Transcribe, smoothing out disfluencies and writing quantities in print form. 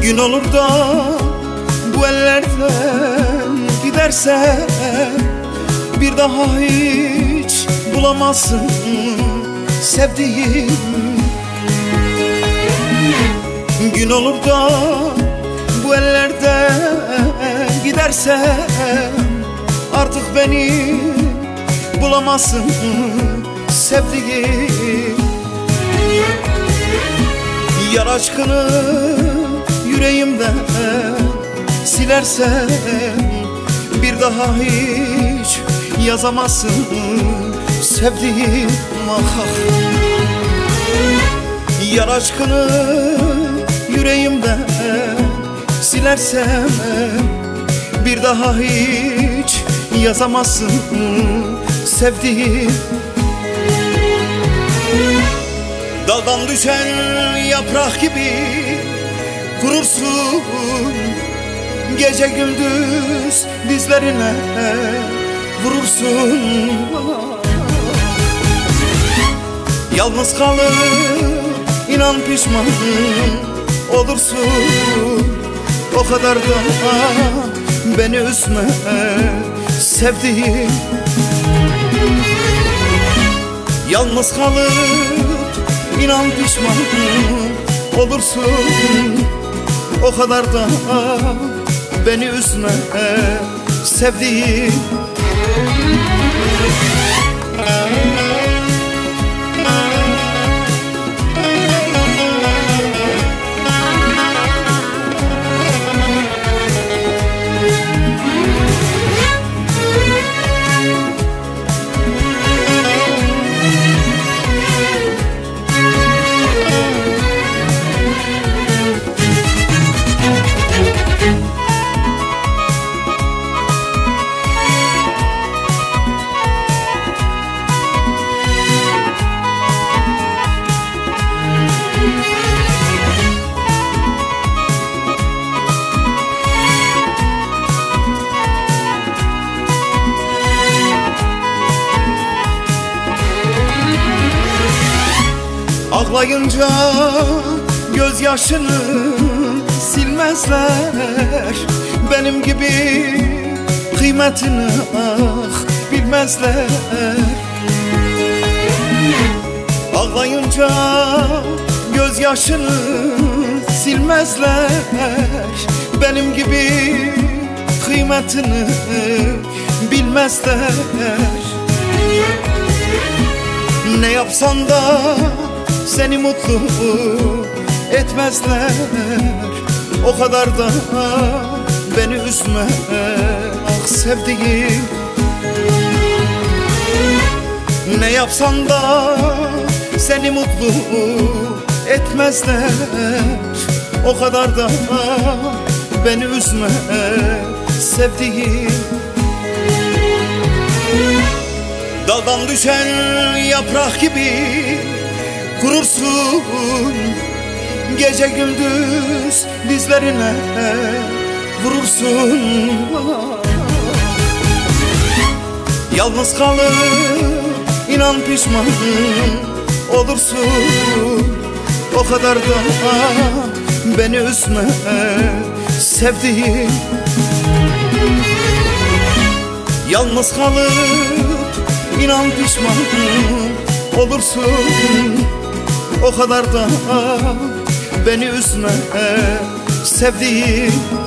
Gün olur da bu ellerden gidersen bir daha hiç bulamazsın sevdiğim. Gün olur da bu ellerden gidersen artık beni bulamazsın sevdiğim. Yar aşkını yüreğimden silersen bir daha hiç yazamazsın sevdiğim. Ah. Yar aşkını yüreğimden silersem bir daha hiç yazamazsın sevdiğim. Daldan düşen yaprak gibi kurursun, gece gündüz dizlerine vurursun. Yalnız kalıp inan pişman olursun. O kadar da beni üzme sevdiğim. Yalnız kalıp inan pişman olursun. O kadar da beni üzme sevdiğim. Ağlayınca gözyaşını silmezler, benim gibi kıymetini bilmezler. Ağlayınca gözyaşını silmezler, benim gibi kıymetini bilmezler. Ne yapsan da seni mutlu etmezler. O kadar da beni üzme ah sevdiğim. Ne yapsan da seni mutlu etmezler. O kadar da beni üzme sevdiğim. Daldan düşen yaprak gibi kurursun, gece gündüz dizlerine vurursun. Yalnız kalıp inan pişman olursun. O kadar da beni üzme sevdiğim. Yalnız kalıp inan pişman olursun. O kadar da beni üzme sevdiğim.